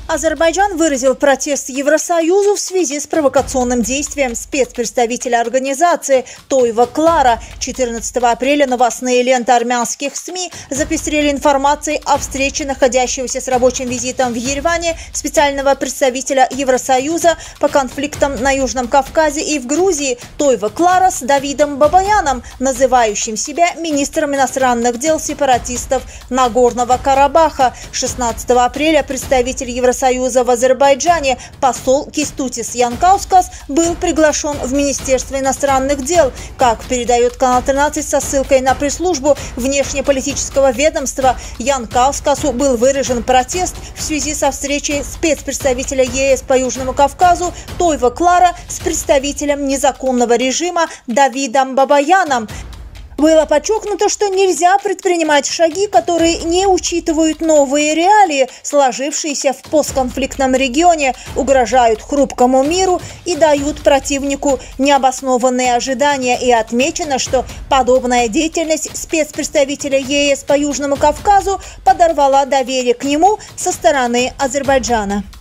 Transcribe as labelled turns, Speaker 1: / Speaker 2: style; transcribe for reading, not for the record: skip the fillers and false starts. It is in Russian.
Speaker 1: Азербайджан выразил протест Евросоюзу в связи с провокационным действием спецпредставителя организации Тойва Клара. 14 апреля новостные ленты армянских СМИ запестрели информацией о встрече находящегося с рабочим визитом в Ереване специального представителя Евросоюза по конфликтам на Южном Кавказе и в Грузии Тойва Клара с Давидом Бабаяном, называющим себя министром иностранных дел сепаратистов Нагорного Карабаха. 16 апреля представитель Евросоюза в Азербайджане посол Кестутис Янкаускас был приглашен в Министерство иностранных дел. Как передает канал 13 со ссылкой на пресс-службу внешнеполитического ведомства, Янкаускасу был выражен протест в связи со встречей спецпредставителя ЕС по Южному Кавказу Тойва Клара с представителем незаконного режима Давидом Бабаяном. Было подчеркнуто, что нельзя предпринимать шаги, которые не учитывают новые реалии, сложившиеся в постконфликтном регионе, угрожают хрупкому миру и дают противнику необоснованные ожидания. И отмечено, что подобная деятельность спецпредставителя ЕС по Южному Кавказу подорвала доверие к нему со стороны Азербайджана.